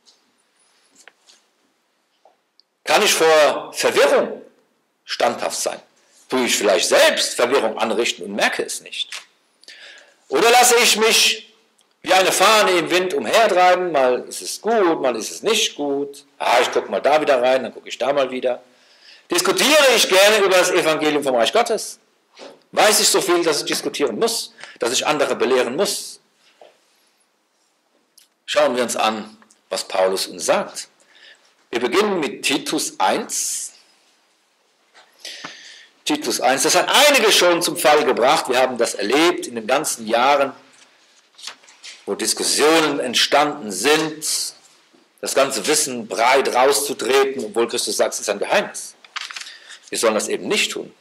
kann ich vor Verwirrung standhaft sein? Tue ich vielleicht selbst Verwirrung anrichten und merke es nicht? Oder lasse ich mich wie eine Fahne im Wind umhertreiben, mal ist es gut, mal ist es nicht gut, ah, ich gucke mal da wieder rein, dann gucke ich da mal wieder. Diskutiere ich gerne über das Evangelium vom Reich Gottes? Weiß ich so viel, dass ich diskutieren muss, dass ich andere belehren muss? Schauen wir uns an, was Paulus uns sagt. Wir beginnen mit Titus eins. Titus eins, das hat einige schon zum Fall gebracht. Wir haben das erlebt in den ganzen Jahren, wo Diskussionen entstanden sind, das ganze Wissen breit rauszutreten, obwohl Christus sagt, es ist ein Geheimnis. Wir sollen das eben nicht tun.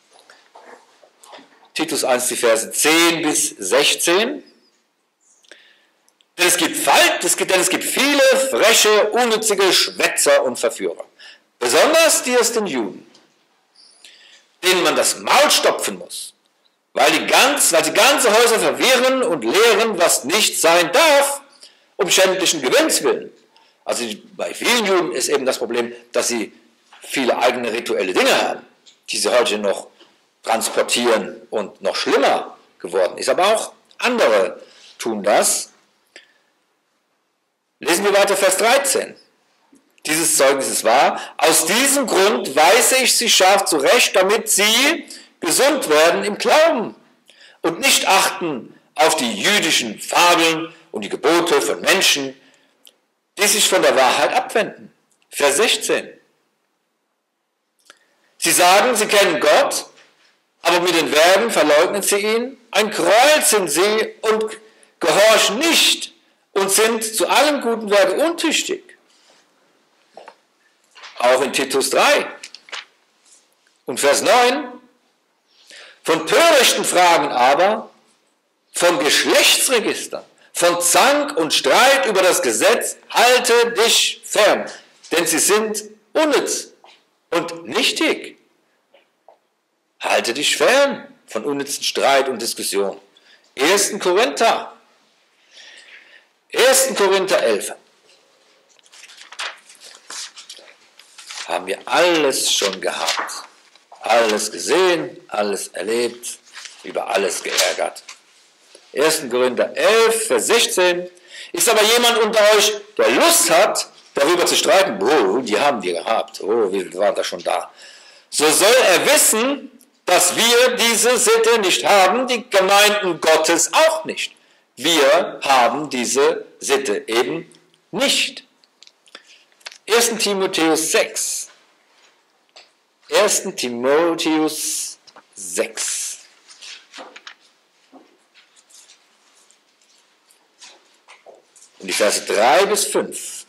Titus eins, die Verse zehn bis sechzehn. Denn es gibt, denn es gibt viele freche, unnützige Schwätzer und Verführer, besonders die aus den Juden, denen man das Maul stopfen muss, weil, die ganz, weil sie ganze Häuser verwirren und lehren, was nicht sein darf, um schändlichen Gewinns willen. Also bei vielen Juden ist eben das Problem, dass sie viele eigene rituelle Dinge haben, die sie heute noch transportieren und noch schlimmer geworden ist. Aber auch andere tun das. Lesen wir weiter Vers dreizehn. Dieses Zeugnis ist wahr. Aus diesem Grund weise ich sie scharf zurecht, damit sie gesund werden im Glauben und nicht achten auf die jüdischen Fabeln und die Gebote von Menschen, die sich von der Wahrheit abwenden. Vers sechzehn. Sie sagen, sie kennen Gott, aber mit den Werken verleugnen sie ihn. Ein Gräuel sind sie und gehorchen nicht und sind zu allen guten Werken untüchtig. Auch in Titus drei und Vers neun. Von törichten Fragen aber, von Geschlechtsregistern, von Zank und Streit über das Gesetz, halte dich fern, denn sie sind unnütz und nichtig. Halte dich fern von unnützen Streit und Diskussion. erster Korinther. erster Korinther elf. Haben wir alles schon gehabt. Alles gesehen, alles erlebt, über alles geärgert. erster Korinther elf, Vers sechzehn. Ist aber jemand unter euch, der Lust hat, darüber zu streiten? Oh, die haben wir gehabt. Oh, wie viele waren da schon da? So soll er wissen, dass wir diese Sitte nicht haben, die Gemeinden Gottes auch nicht. Wir haben diese Sitte eben nicht. erster Timotheus sechs. erster Timotheus sechs. Und die Verse drei bis fünf.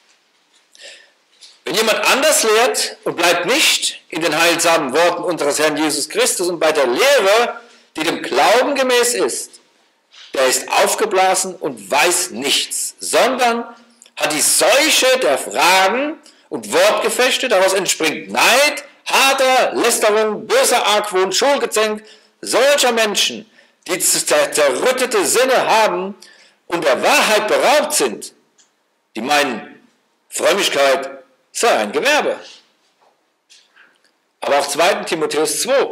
Wenn jemand anders lehrt und bleibt nicht in den heilsamen Worten unseres Herrn Jesus Christus und bei der Lehre, die dem Glauben gemäß ist, der ist aufgeblasen und weiß nichts, sondern hat die Seuche der Fragen und Wortgefechte, daraus entspringt Neid, Hader, Lästerung, böser Argwohn, Schulgezänk solcher Menschen, die zerrüttete Sinne haben und der Wahrheit beraubt sind, die meinen, Frömmigkeit sei ein Gewerbe. Aber auch zweiter Timotheus zwei.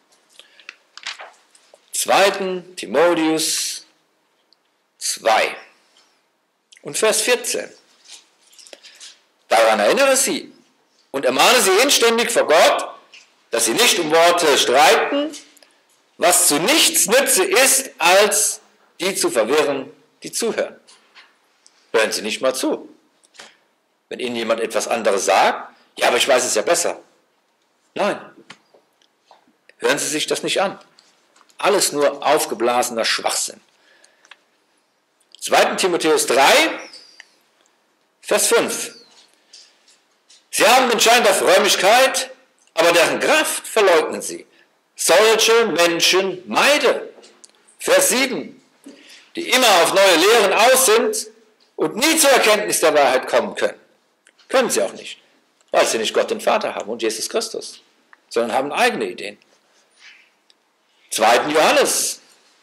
zweiter Timotheus zwei und Vers vierzehn. Daran erinnere sie und ermahne sie inständig vor Gott, dass sie nicht um Worte streiten, was zu nichts nütze ist, als die zu verwirren, die zuhören. Hören Sie nicht mal zu. Wenn Ihnen jemand etwas anderes sagt, ja, aber ich weiß es ja besser. Nein, hören Sie sich das nicht an. Alles nur aufgeblasener Schwachsinn. zweiter Timotheus drei, Vers fünf. Sie haben den Schein der Frömmigkeit, aber deren Kraft verleugnen sie. Solche Menschen meide. Vers sieben. Die immer auf neue Lehren aus sind und nie zur Erkenntnis der Wahrheit kommen können. Können sie auch nicht, weil sie nicht Gott den Vater haben und Jesus Christus, sondern haben eigene Ideen. zweiter Johannes.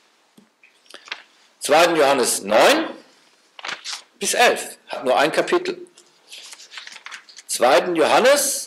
zweiter Johannes neun bis elf. Hat nur ein Kapitel. zweiter Johannes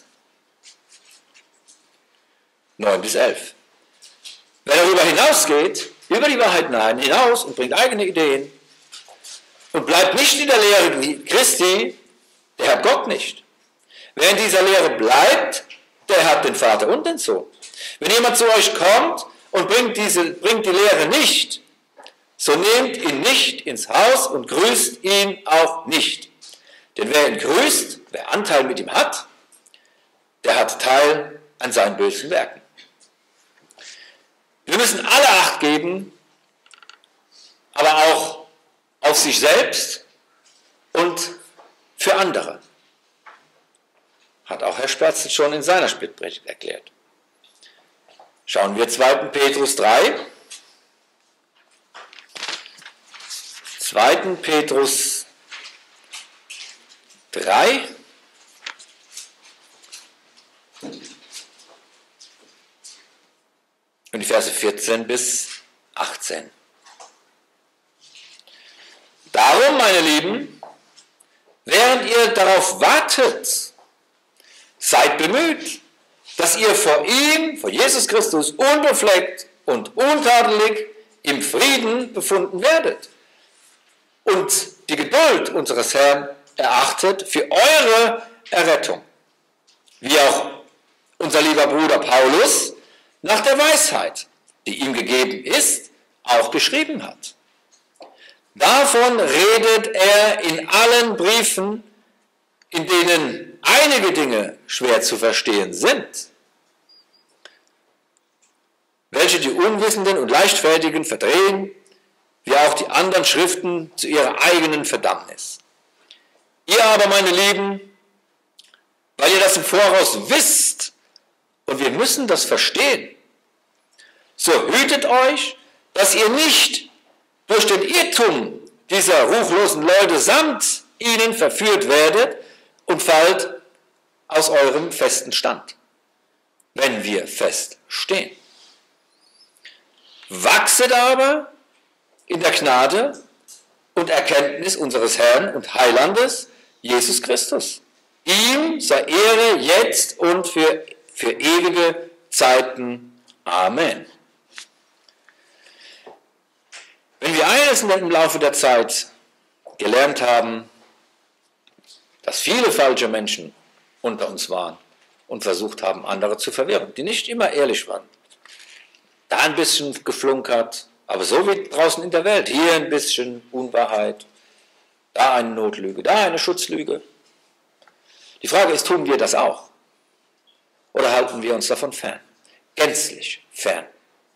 neun bis elf. Wer darüber hinausgeht, über die Wahrheit hinaus und bringt eigene Ideen und bleibt nicht in der Lehre Christi, der hat Gott nicht. Wer in dieser Lehre bleibt, der hat den Vater und den Sohn. Wenn jemand zu euch kommt und bringt, diese, bringt die Lehre nicht, so nehmt ihn nicht ins Haus und grüßt ihn auch nicht. Denn wer ihn grüßt, wer Anteil mit ihm hat, der hat Teil an seinen bösen Werken. Wir müssen alle Acht geben, aber auch auf sich selbst und für andere. Hat auch Herr Sperzel schon in seiner Spätpredigt erklärt. Schauen wir zweiten Petrus drei. zweiten Petrus drei. Und die Verse vierzehn bis achtzehn. Darum, meine Lieben, während ihr darauf wartet, seid bemüht, dass ihr vor ihm, vor Jesus Christus, unbefleckt und untadelig im Frieden befunden werdet und die Geduld unseres Herrn erachtet für eure Errettung, wie auch unser lieber Bruder Paulus nach der Weisheit, die ihm gegeben ist, auch geschrieben hat. Davon redet er in allen Briefen, in denen einige Dinge schwer zu verstehen sind, welche die Unwissenden und Leichtfertigen verdrehen, wie auch die anderen Schriften zu ihrer eigenen Verdammnis. Ihr aber, meine Lieben, weil ihr das im Voraus wisst, und wir müssen das verstehen, so hütet euch, dass ihr nicht durch den Irrtum dieser ruchlosen Leute samt ihnen verführt werdet und fallt aus eurem festen Stand, wenn wir fest stehen. Wachset aber in der Gnade und Erkenntnis unseres Herrn und Heilandes, Jesus Christus. Ihm sei Ehre jetzt und für, für ewige Zeiten. Amen. Wenn wir eines im Laufe der Zeit gelernt haben, dass viele falsche Menschen unter uns waren und versucht haben, andere zu verwirren, die nicht immer ehrlich waren, da ein bisschen geflunkert, aber so wie draußen in der Welt, hier ein bisschen Unwahrheit, da eine Notlüge, da eine Schutzlüge. Die Frage ist, tun wir das auch? Oder halten wir uns davon fern? Gänzlich fern.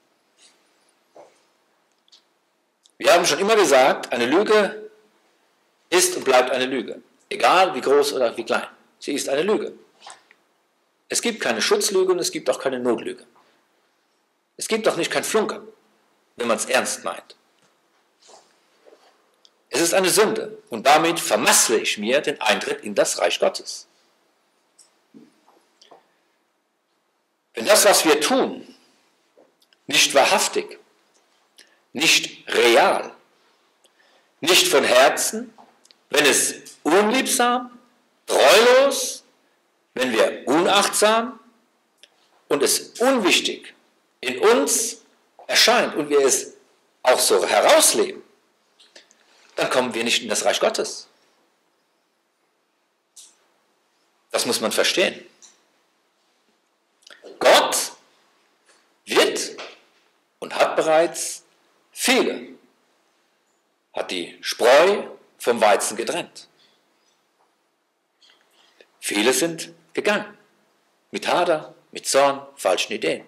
Wir haben schon immer gesagt, eine Lüge ist und bleibt eine Lüge. Egal wie groß oder wie klein. Sie ist eine Lüge. Es gibt keine Schutzlüge und es gibt auch keine Notlüge. Es gibt auch nicht kein Flunkern, wenn man es ernst meint. Es ist eine Sünde und damit vermassle ich mir den Eintritt in das Reich Gottes. Wenn das, was wir tun, nicht wahrhaftig, nicht real, nicht von Herzen, wenn es unliebsam, treulos, wenn wir unachtsam und es unwichtig in uns erscheint und wir es auch so herausleben, dann kommen wir nicht in das Reich Gottes. Das muss man verstehen. Gott wird und hat bereits viele, hat die Spreu vom Weizen getrennt. Viele sind gegangen, mit Hader, mit Zorn, falschen Ideen.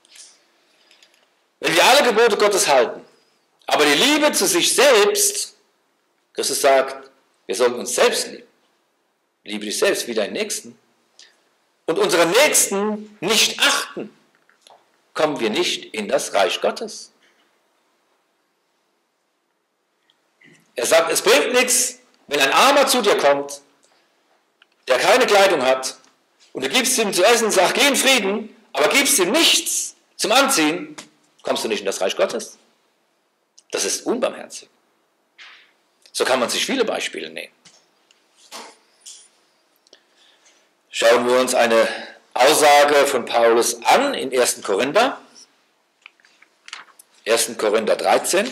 Wenn wir alle Gebote Gottes halten, aber die Liebe zu sich selbst, Christus sagt, wir sollen uns selbst lieben, liebe dich selbst wie deinen Nächsten, und unseren Nächsten nicht achten, kommen wir nicht in das Reich Gottes. Er sagt, es bringt nichts, wenn ein Armer zu dir kommt, der keine Kleidung hat, und du gibst ihm zu essen und sagst, geh in Frieden, aber gibst ihm nichts zum Anziehen, kommst du nicht in das Reich Gottes. Das ist unbarmherzig. So kann man sich viele Beispiele nehmen. Schauen wir uns eine Aussage von Paulus an in ersten Korinther. ersten Korinther dreizehn.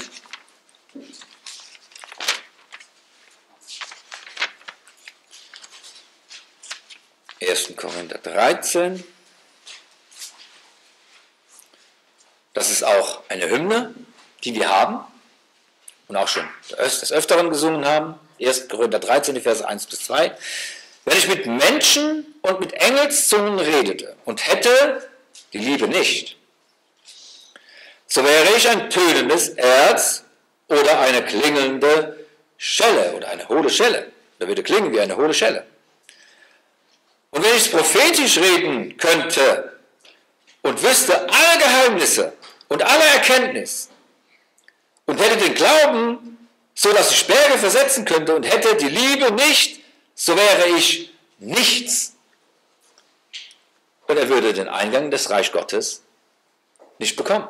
ersten Korinther dreizehn. Das ist auch eine Hymne, die wir haben und auch schon des Öfteren gesungen haben. erster Korinther dreizehn, Verse eins bis zwei. Wenn ich mit Menschen und mit Engelszungen redete und hätte die Liebe nicht, so wäre ich ein tönendes Erz oder eine klingelnde Schelle oder eine hohle Schelle. Da würde klingen wie eine hohle Schelle. Und wenn ich prophetisch reden könnte und wüsste alle Geheimnisse und alle Erkenntnis und hätte den Glauben, so dass ich Berge versetzen könnte und hätte die Liebe nicht, so wäre ich nichts. Und er würde den Eingang des Reich Gottes nicht bekommen.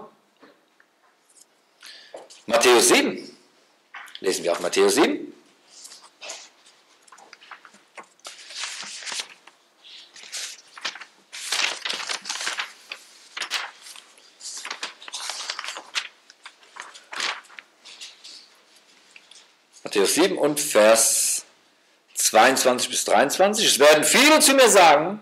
Matthäus sieben. Lesen wir auch Matthäus sieben. Matthäus sieben und Vers zweiundzwanzig bis dreiundzwanzig. Es werden viele zu mir sagen,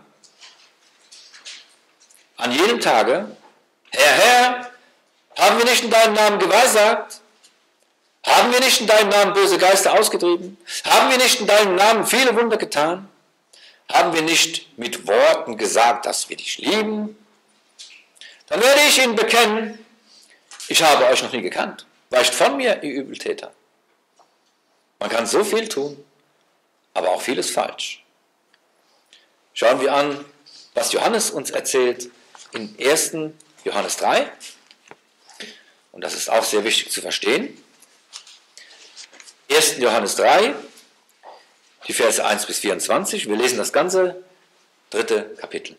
an jenem Tage, Herr, Herr, haben wir nicht in deinem Namen geweissagt? Haben wir nicht in deinem Namen böse Geister ausgetrieben? Haben wir nicht in deinem Namen viele Wunder getan? Haben wir nicht mit Worten gesagt, dass wir dich lieben? Dann werde ich ihnen bekennen, ich habe euch noch nie gekannt. Weicht von mir, ihr Übeltäter. Man kann so viel tun, aber auch vieles falsch. Schauen wir an, was Johannes uns erzählt in erster Johannes drei. Und das ist auch sehr wichtig zu verstehen. erster Johannes drei, die Verse eins bis vierundzwanzig. Wir lesen das ganze dritte Kapitel.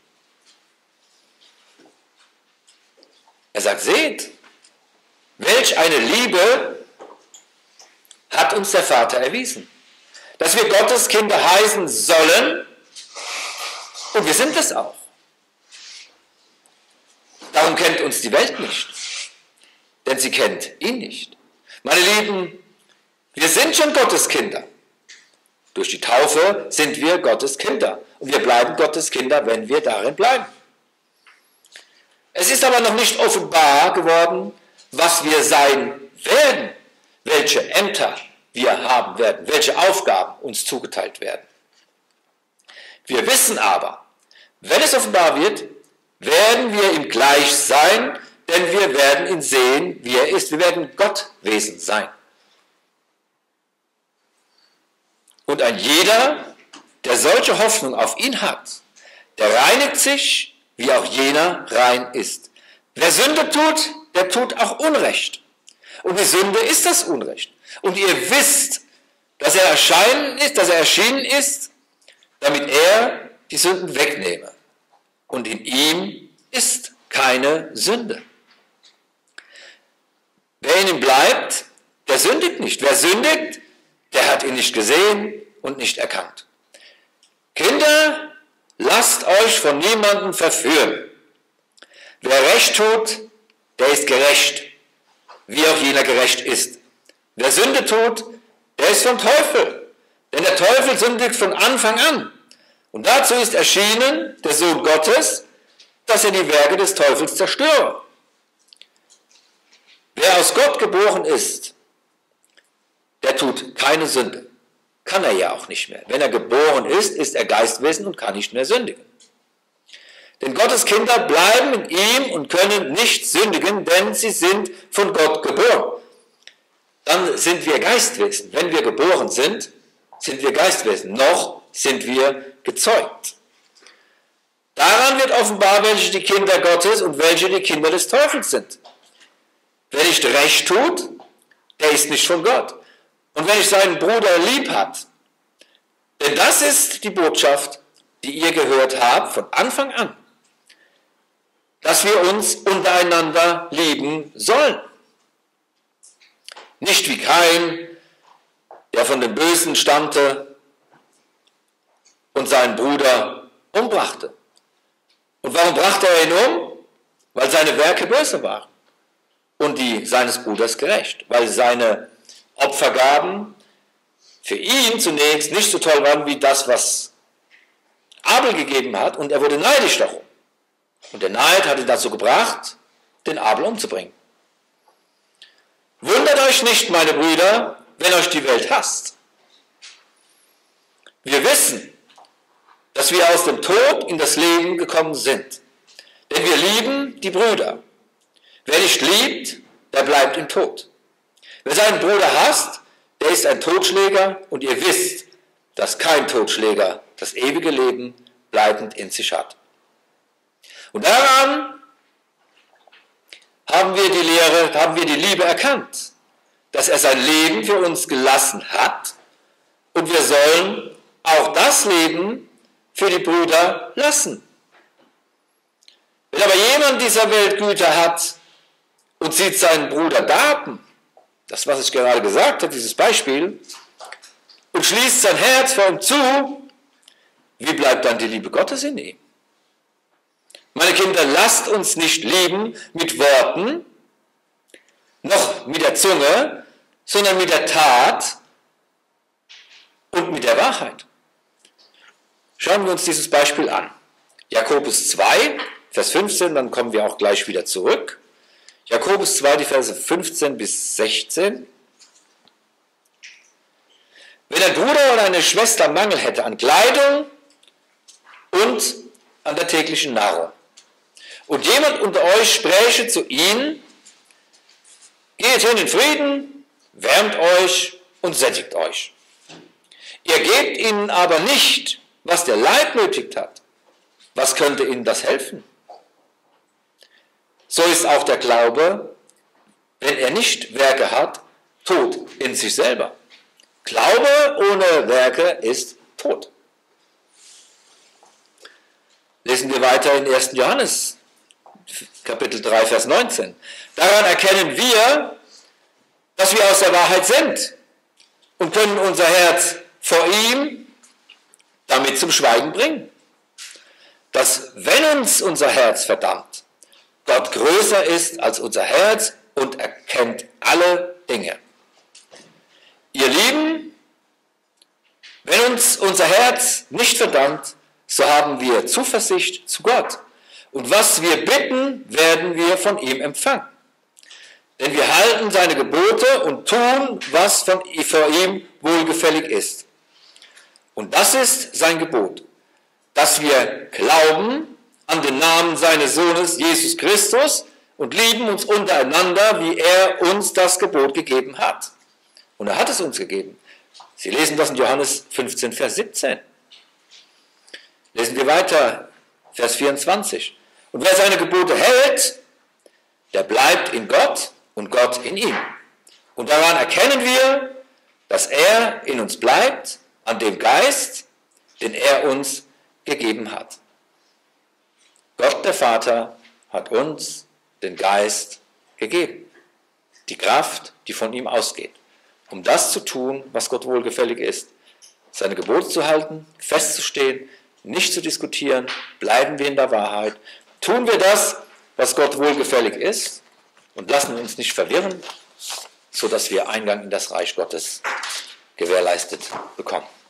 Er sagt, seht, welch eine Liebe hat uns der Vater erwiesen, dass wir Gottes Kinder heißen sollen, und wir sind es auch. Darum kennt uns die Welt nicht, denn sie kennt ihn nicht. Meine Lieben, wir sind schon Gottes Kinder. Durch die Taufe sind wir Gottes Kinder. Und wir bleiben Gottes Kinder, wenn wir darin bleiben. Es ist aber noch nicht offenbar geworden, was wir sein werden, welche Ämter wir haben werden, welche Aufgaben uns zugeteilt werden. Wir wissen aber, wenn es offenbar wird, werden wir ihm gleich sein, denn wir werden ihn sehen, wie er ist. Wir werden Gottwesen sein. Und ein jeder, der solche Hoffnung auf ihn hat, der reinigt sich, wie auch jener rein ist. Wer Sünde tut, der tut auch Unrecht. Und die Sünde ist das Unrecht. Und ihr wisst, dass er erschienen ist, dass er erschienen ist, damit er die Sünden wegnehme. Und in ihm ist keine Sünde. Wer in ihm bleibt, der sündigt nicht. Wer sündigt, der hat ihn nicht gesehen und nicht erkannt. Kinder, lasst euch von niemandem verführen. Wer Recht tut, der ist gerecht, wie auch jener gerecht ist. Wer Sünde tut, der ist vom Teufel, denn der Teufel sündigt von Anfang an. Und dazu ist erschienen der Sohn Gottes, dass er die Werke des Teufels zerstöre. Wer aus Gott geboren ist, der tut keine Sünde. Kann er ja auch nicht mehr. Wenn er geboren ist, ist er Geistwesen und kann nicht mehr sündigen. Denn Gottes Kinder bleiben in ihm und können nicht sündigen, denn sie sind von Gott geboren. Dann sind wir Geistwesen. Wenn wir geboren sind, sind wir Geistwesen. Noch sind wir gezeugt. Daran wird offenbar, welche die Kinder Gottes und welche die Kinder des Teufels sind. Wer nicht recht tut, der ist nicht von Gott. Und wenn ich seinen Bruder lieb hat, denn das ist die Botschaft, die ihr gehört habt von Anfang an, dass wir uns untereinander lieben sollen. Nicht wie Kain, der von dem Bösen stammte und seinen Bruder umbrachte. Und warum brachte er ihn um? Weil seine Werke böse waren und die seines Bruders gerecht. Weil seine Opfergaben für ihn zunächst nicht so toll waren wie das, was Abel gegeben hat, und er wurde neidisch darum. Und der Neid hat ihn dazu gebracht, den Abel umzubringen. Wundert euch nicht, meine Brüder, wenn euch die Welt hasst. Wir wissen, dass wir aus dem Tod in das Leben gekommen sind. Denn wir lieben die Brüder. Wer nicht liebt, der bleibt im Tod. Wer seinen Bruder hasst, der ist ein Totschläger, und ihr wisst, dass kein Totschläger das ewige Leben bleibend in sich hat. Und daran haben wir die Lehre, haben wir die Liebe erkannt, dass er sein Leben für uns gelassen hat, und wir sollen auch das Leben für die Brüder lassen. Wenn aber jemand dieser Welt Güter hat und sieht seinen Bruder darben, das, was ich gerade gesagt habe, dieses Beispiel, und schließt sein Herz vor ihm zu, wie bleibt dann die Liebe Gottes in ihm? Meine Kinder, lasst uns nicht lieben mit Worten, noch mit der Zunge, sondern mit der Tat und mit der Wahrheit. Schauen wir uns dieses Beispiel an. Jakobus zwei, Vers fünfzehn, dann kommen wir auch gleich wieder zurück. Jakobus zwei, die Verse fünfzehn bis sechzehn. Wenn ein Bruder oder eine Schwester Mangel hätte an Kleidung und an der täglichen Nahrung, und jemand unter euch spräche zu ihnen, geht hin in Frieden, wärmt euch und sättigt euch. Ihr gebt ihnen aber nicht, was der Leib nötigt hat. Was könnte ihnen das helfen? So ist auch der Glaube, wenn er nicht Werke hat, tot in sich selber. Glaube ohne Werke ist tot. Lesen wir weiter in ersten Johannes, Kapitel drei, Vers neunzehn. Daran erkennen wir, dass wir aus der Wahrheit sind und können unser Herz vor ihm damit zum Schweigen bringen. Dass, wenn uns unser Herz verdammt, Gott größer ist als unser Herz und erkennt alle Dinge. Ihr Lieben, wenn uns unser Herz nicht verdammt, so haben wir Zuversicht zu Gott. Und was wir bitten, werden wir von ihm empfangen. Denn wir halten seine Gebote und tun, was von, vor ihm wohlgefällig ist. Und das ist sein Gebot, dass wir glauben an den Namen seines Sohnes Jesus Christus und lieben uns untereinander, wie er uns das Gebot gegeben hat. Und er hat es uns gegeben. Sie lesen das in Johannes fünfzehn, Vers siebzehn. Lesen wir weiter, Vers vierundzwanzig. Und wer seine Gebote hält, der bleibt in Gott und Gott in ihm. Und daran erkennen wir, dass er in uns bleibt, an dem Geist, den er uns gegeben hat. Gott der Vater hat uns den Geist gegeben. Die Kraft, die von ihm ausgeht, um das zu tun, was Gott wohlgefällig ist. Seine Gebote zu halten, festzustehen, nicht zu diskutieren, bleiben wir in der Wahrheit. Tun wir das, was Gott wohlgefällig ist, und lassen uns nicht verwirren, sodass wir Eingang in das Reich Gottes gewährleistet bekommen.